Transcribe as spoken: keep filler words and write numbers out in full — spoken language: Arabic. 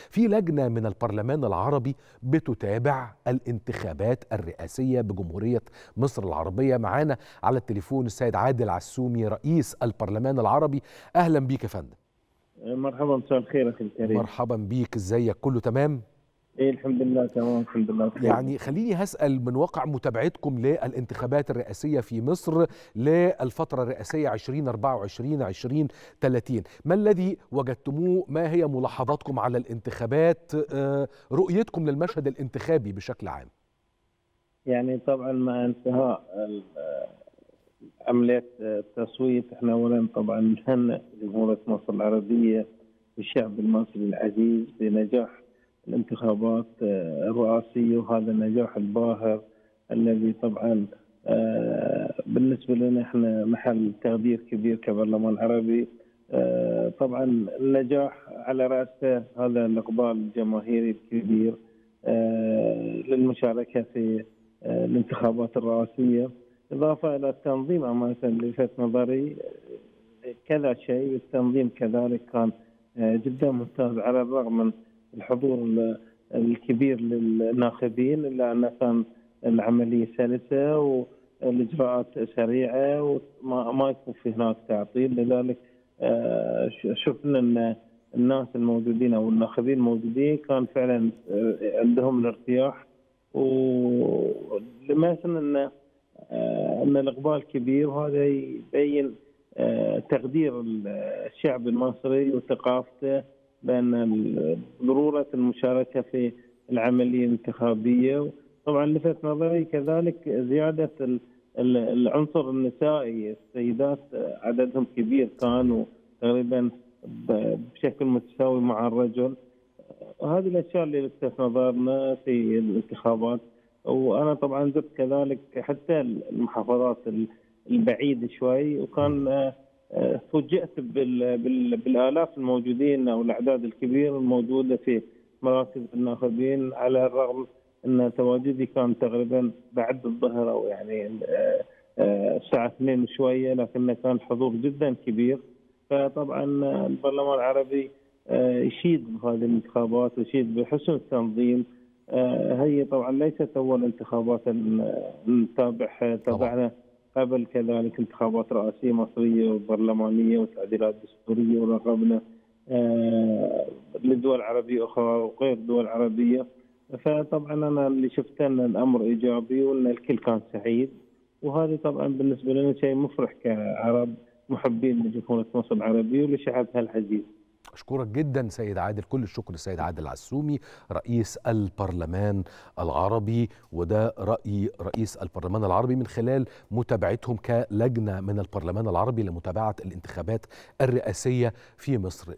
في لجنة من البرلمان العربي بتتابع الانتخابات الرئاسية بجمهورية مصر العربية. معانا على التليفون السيد عادل عسومي رئيس البرلمان العربي. أهلا بيك يا فندم. مرحبا، مساء الخير اخي الكريم. مرحبا بيك، ازيك؟ كله تمام؟ ايه الحمد لله تمام، الحمد لله بخير. يعني خليني هسأل من واقع متابعتكم للانتخابات الرئاسية في مصر للفترة الرئاسية ألفين وأربعة وعشرين ألفين وثلاثين، ما الذي وجدتموه؟ ما هي ملاحظاتكم على الانتخابات؟ رؤيتكم للمشهد الانتخابي بشكل عام؟ يعني طبعا مع انتهاء عملية التصويت احنا اولا طبعا نهنئ جمهورية مصر العربية والشعب المصري العزيز بنجاح الانتخابات الرئاسية، وهذا النجاح الباهر الذي طبعا بالنسبة لنا احنا محل تقدير كبير كبرلمان عربي. طبعا النجاح على رأسه هذا الإقبال الجماهيري الكبير للمشاركة في الانتخابات الرئاسية، إضافة إلى التنظيم أمانة اللي لفت نظري كذا شيء. التنظيم كذلك كان جدا ممتاز على الرغم من الحضور الكبير للناخبين، إلا أن كان العملية سلسة والإجراءات سريعة وما يكون في هناك تعطيل. لذلك شفنا أن الناس الموجودين أو الناخبين الموجودين كان فعلا عندهم الارتياح، ولما يصير أن أن الإقبال كبير، وهذا يبين تقدير الشعب المصري وثقافته بأن ضرورة المشاركة في العملية الانتخابية. طبعا لفت نظري كذلك زيادة العنصر النسائي، السيدات عددهم كبير كانوا تقريبا بشكل متساوي مع الرجل. هذه الأشياء اللي لفتت نظرنا في الانتخابات. وأنا طبعا زرت كذلك حتى المحافظات البعيدة شوي، وكان فوجئت بالآلاف الموجودين أو الأعداد الكبيرة الموجودة في مراكز الناخبين، على الرغم أن تواجدي كان تقريبا بعد الظهر أو يعني الساعة اثنين وشوية، لكن كان حضور جدا كبير. فطبعا البرلمان العربي يشيد بهذه الانتخابات ويشيد بحسن التنظيم. هي طبعا ليست أول انتخابات نتابعها، تابعنا قبل كذلك انتخابات رئاسية مصرية وبرلمانية وتعديلات دستورية، وراقبنا لدول عربية أخرى وغير دول عربية. فطبعا أنا اللي شفته أن الأمر إيجابي وأن الكل كان سعيد، وهذا طبعا بالنسبة لنا شيء مفرح كعرب محبين لجمهورية مصر العربية ولشعبها العزيز. أشكرك جدا سيد عادل، كل الشكر السيد عادل عسومي رئيس البرلمان العربي. وده رأي رئيس البرلمان العربي من خلال متابعتهم كلجنة من البرلمان العربي لمتابعة الانتخابات الرئاسية في مصر.